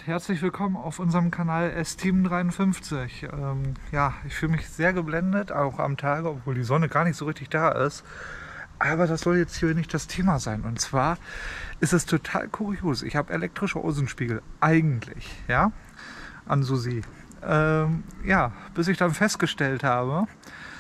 herzlich willkommen auf unserem Kanal S-Team53. Ja, ich fühle mich sehr geblendet, auch am Tage, obwohl die Sonne gar nicht so richtig da ist. Aber das soll jetzt hier nicht das Thema sein. Und zwar ist es total kurios. Ich habe elektrische Außenspiegel, eigentlich, ja, an Susi. Ja, bis ich dann festgestellt habe,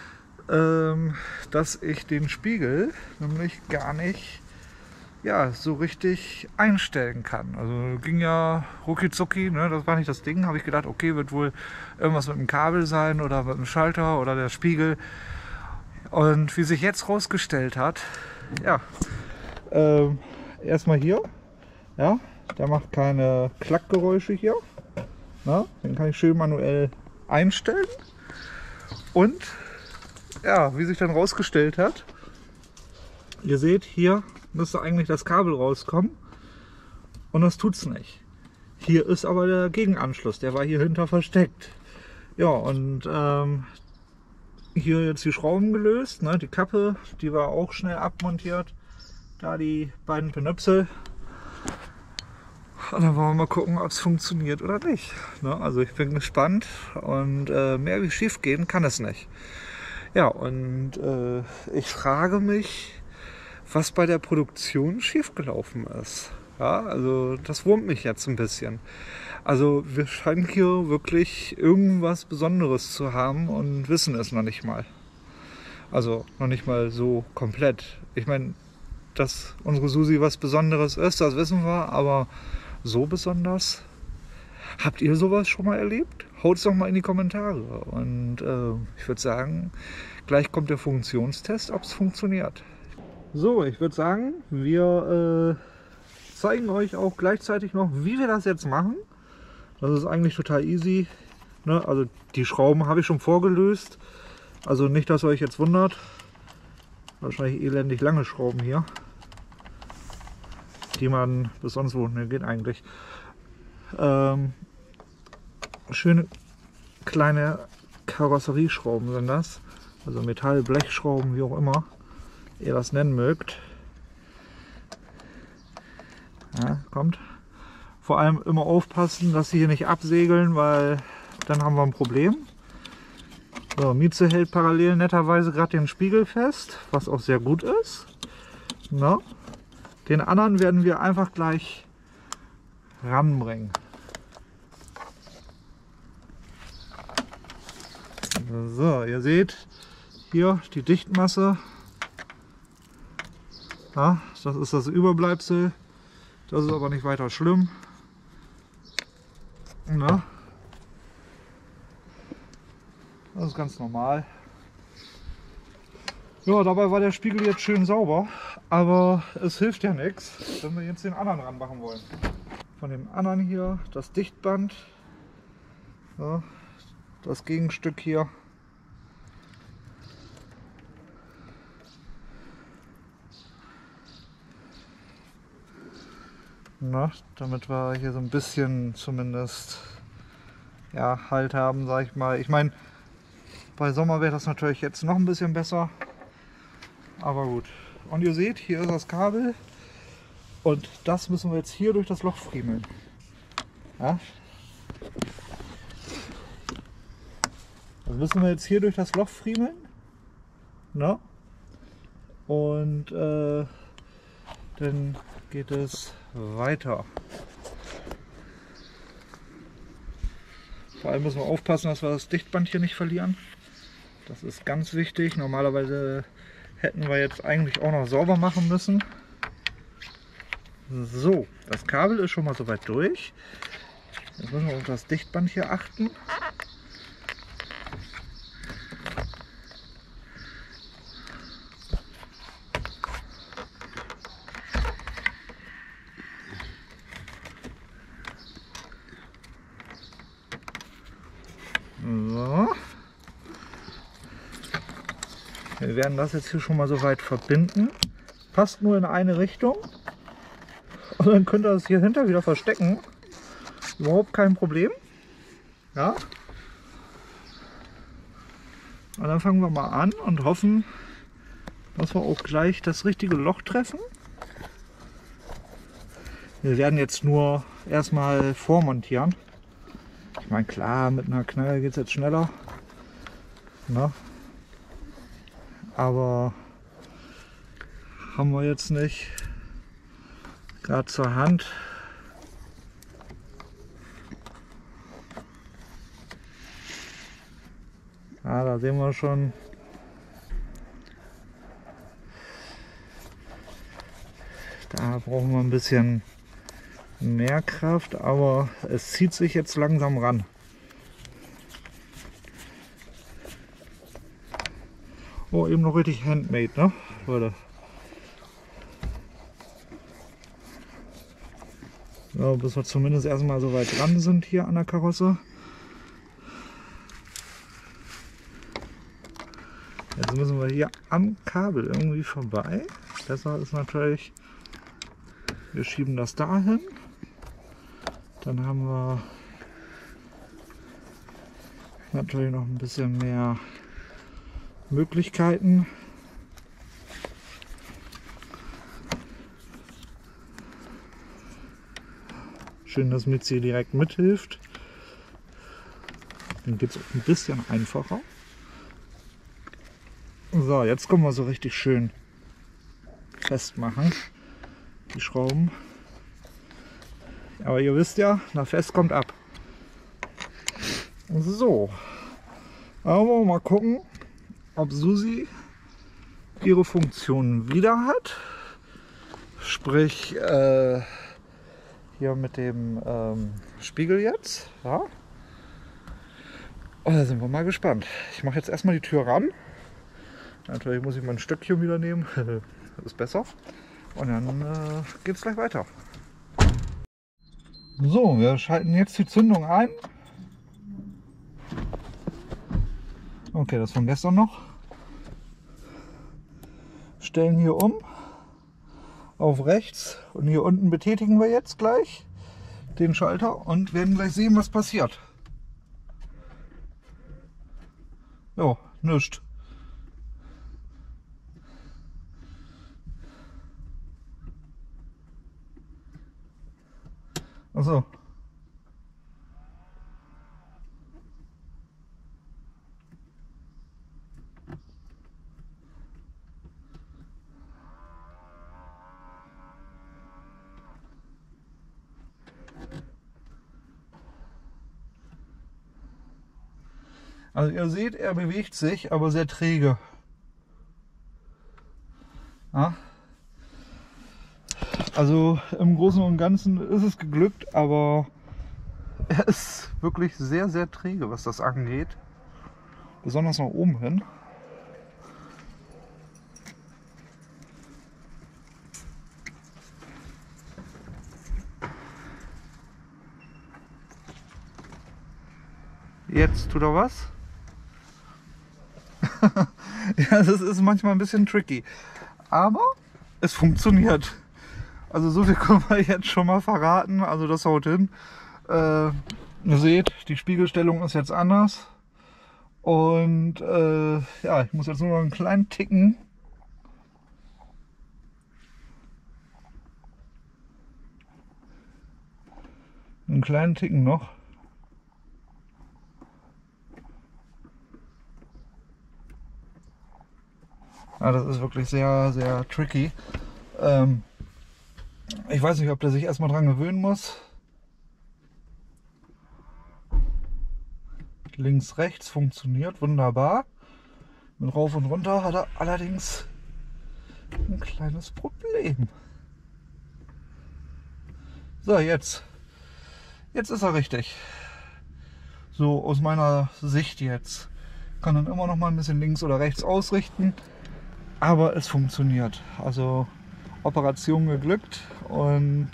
dass ich den Spiegel nämlich gar nicht so richtig einstellen kann. Also ging ja rucki zucki, ne? Das war nicht das Ding. Habe ich gedacht, okay, wird wohl irgendwas mit dem Kabel sein oder mit dem Schalter oder der Spiegel. Und wie sich jetzt rausgestellt hat, ja, erstmal hier, ja, der macht keine Klackgeräusche hier. Na, den kann ich schön manuell einstellen. Und ja, wie sich dann rausgestellt hat, ihr seht, hier müsste eigentlich das Kabel rauskommen und das tut's nicht. Hier ist aber der Gegenanschluss, der war hier hinter versteckt. Ja, und hier jetzt die Schrauben gelöst, ne? Die Kappe, die war auch schnell abmontiert, da die beiden Pinöpsel. Und dann wollen wir mal gucken, ob es funktioniert oder nicht. Ne? Also ich bin gespannt und mehr wie schief gehen kann es nicht. Ja, und ich frage mich, was bei der Produktion schiefgelaufen ist. Ja, also das wurmt mich jetzt ein bisschen. Also wir scheinen hier wirklich irgendwas Besonderes zu haben und wissen es noch nicht mal. Also noch nicht mal so komplett. Ich meine, dass unsere Susi was Besonderes ist, das wissen wir, aber so besonders? Habt ihr sowas schon mal erlebt? Haut es doch mal in die Kommentare. Und ich würde sagen, gleich kommt der Funktionstest, ob es funktioniert. So, ich würde sagen, wir zeigen euch auch gleichzeitig noch, wie wir das jetzt machen. Das ist eigentlich total easy. Ne? Also die Schrauben habe ich schon vorgelöst. Also nicht, dass ihr euch jetzt wundert. Wahrscheinlich elendig lange Schrauben hier. Die man bis sonst wo, ne, geht eigentlich. Schöne kleine Karosserieschrauben sind das. Also Metall, Blechschrauben, wie auch immer ihr das nennen mögt. Ja, kommt. Vor allem immer aufpassen, dass sie hier nicht absegeln, weil dann haben wir ein Problem. So, Mieze hält parallel netterweise gerade den Spiegel fest, was auch sehr gut ist. Na, den anderen werden wir einfach gleich ranbringen. So, ihr seht hier die Dichtmasse. Ja, das ist das Überbleibsel. Das ist aber nicht weiter schlimm. Na, das ist ganz normal. Ja, dabei war der Spiegel jetzt schön sauber, aber es hilft ja nichts, wenn wir jetzt den anderen ranmachen wollen. Von dem anderen hier das Dichtband, ja, das Gegenstück hier. Na, damit wir hier so ein bisschen zumindest ja, Halt haben, sag ich mal. Ich meine, bei Sommer wäre das natürlich jetzt noch ein bisschen besser, aber gut. Und ihr seht, hier ist das Kabel und das müssen wir jetzt hier durch das Loch friemeln. Ja? Das müssen wir jetzt hier durch das Loch friemeln. Na? Und dann geht es weiter. Vor allem müssen wir aufpassen, dass wir das Dichtband hier nicht verlieren. Das ist ganz wichtig. Normalerweise hätten wir jetzt eigentlich auch noch sauber machen müssen. So, das Kabel ist schon mal soweit durch. Jetzt müssen wir auf das Dichtband hier achten. So. Wir werden das jetzt hier schon mal so weit verbinden. Passt nur in eine Richtung. Und dann könnt ihr das hier hinter wieder verstecken. Überhaupt kein Problem. Ja. Und dann fangen wir mal an und hoffen, dass wir auch gleich das richtige Loch treffen. Wir werden jetzt nur erstmal vormontieren. Ich meine, klar, mit einer Knarre geht es jetzt schneller. Ne? Aber haben wir jetzt nicht gerade zur Hand. Ja, da sehen wir schon. Da brauchen wir ein bisschen mehr Kraft, aber es zieht sich jetzt langsam ran. Oh, eben noch richtig handmade, ne, Leute? So, bis wir zumindest erstmal so weit dran sind hier an der Karosse. Jetzt müssen wir hier am Kabel irgendwie vorbei. Besser ist natürlich, wir schieben das dahin. Dann haben wir natürlich noch ein bisschen mehr Möglichkeiten. Schön, dass Mitzi direkt mithilft. Dann geht es auch ein bisschen einfacher. So, jetzt können wir so richtig schön festmachen, die Schrauben. Aber ihr wisst ja, na fest kommt ab. So, aber mal gucken, ob Susi ihre Funktion wieder hat. Sprich, hier mit dem Spiegel jetzt. Ja. Und da sind wir mal gespannt. Ich mache jetzt erstmal die Tür ran. Natürlich muss ich mein Stöckchen wieder nehmen. Das ist besser. Und dann geht es gleich weiter. So, wir schalten jetzt die Zündung ein. Okay, das von gestern noch. Stellen hier um auf rechts und hier unten betätigen wir jetzt gleich den Schalter und werden gleich sehen, was passiert. Jo, nichts. Achso. Also ihr seht, er bewegt sich, aber sehr träge. Ja. Also im Großen und Ganzen ist es geglückt, aber er ist wirklich sehr, sehr träge, was das angeht. Besonders nach oben hin. Jetzt tut er was. Ja, das ist manchmal ein bisschen tricky. Aber es funktioniert. Also so viel können wir jetzt schon mal verraten. Also das haut hin. Ihr seht, die Spiegelstellung ist jetzt anders. Und ja, ich muss jetzt nur noch einen kleinen Ticken. Einen kleinen Ticken noch. Ja, das ist wirklich sehr, sehr tricky. Ich weiß nicht, ob der sich erstmal dran gewöhnen muss. Links, rechts funktioniert wunderbar. Mit rauf und runter hat er allerdings ein kleines Problem. So, jetzt ist er richtig. So aus meiner Sicht jetzt. Kann dann immer noch mal ein bisschen links oder rechts ausrichten. Aber es funktioniert. Also Operation geglückt und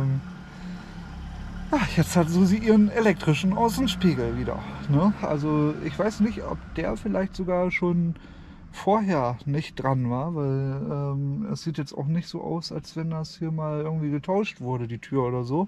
jetzt hat Susi ihren elektrischen Außenspiegel wieder. Ne? Also ich weiß nicht, ob der vielleicht sogar schon vorher nicht dran war, weil es sieht jetzt auch nicht so aus, als wenn das hier mal irgendwie getauscht wurde, die Tür oder so.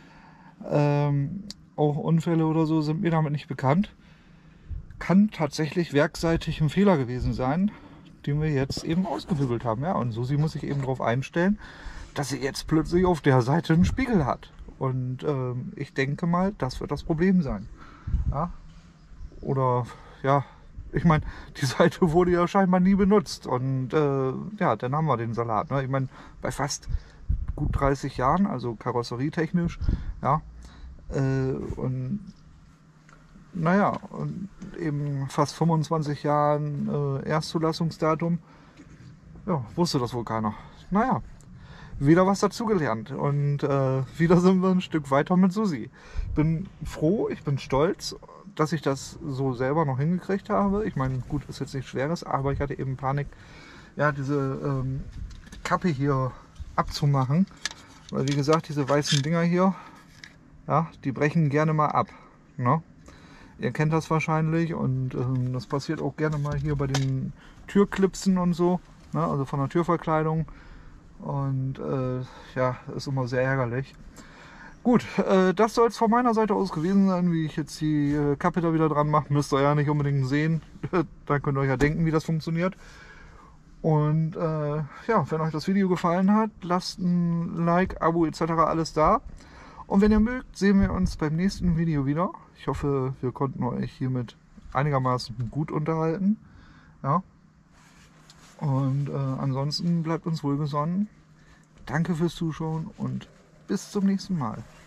Auch Unfälle oder so sind mir damit nicht bekannt. Kann tatsächlich werkseitig ein Fehler gewesen sein. den wir jetzt eben ausgehöbelt haben. Ja, und Susi muss sich eben darauf einstellen, dass sie jetzt plötzlich auf der Seite einen Spiegel hat. Und ich denke mal, das wird das Problem sein. Ja? Oder ja, ich meine, die Seite wurde ja scheinbar nie benutzt. Und ja, dann haben wir den Salat. Ne? Ich meine, bei fast gut 30 Jahren, also karosserietechnisch, ja, und naja, und eben fast 25 Jahren Erstzulassungsdatum, ja, wusste das wohl keiner. Naja, wieder was dazugelernt und wieder sind wir ein Stück weiter mit Susi. Ich bin froh, ich bin stolz, dass ich das so selber noch hingekriegt habe. Ich meine, gut, ist jetzt nichts Schweres, aber ich hatte eben Panik, ja, diese Kappe hier abzumachen. Weil wie gesagt, diese weißen Dinger hier, ja, die brechen gerne mal ab. Ne? Ihr kennt das wahrscheinlich und das passiert auch gerne mal hier bei den Türklipsen und so, ne? Also von der Türverkleidung. Und ja, ist immer sehr ärgerlich. Gut, das soll es von meiner Seite aus gewesen sein, wie ich jetzt die Kappe da wieder dran mache. Müsst ihr ja nicht unbedingt sehen. Dann könnt ihr euch ja denken, wie das funktioniert. Und ja, wenn euch das Video gefallen hat, lasst ein Like, Abo etc. alles da. Und wenn ihr mögt, sehen wir uns beim nächsten Video wieder. Ich hoffe, wir konnten euch hiermit einigermaßen gut unterhalten. Ja. Und ansonsten bleibt uns wohlgesonnen. Danke fürs Zuschauen und bis zum nächsten Mal.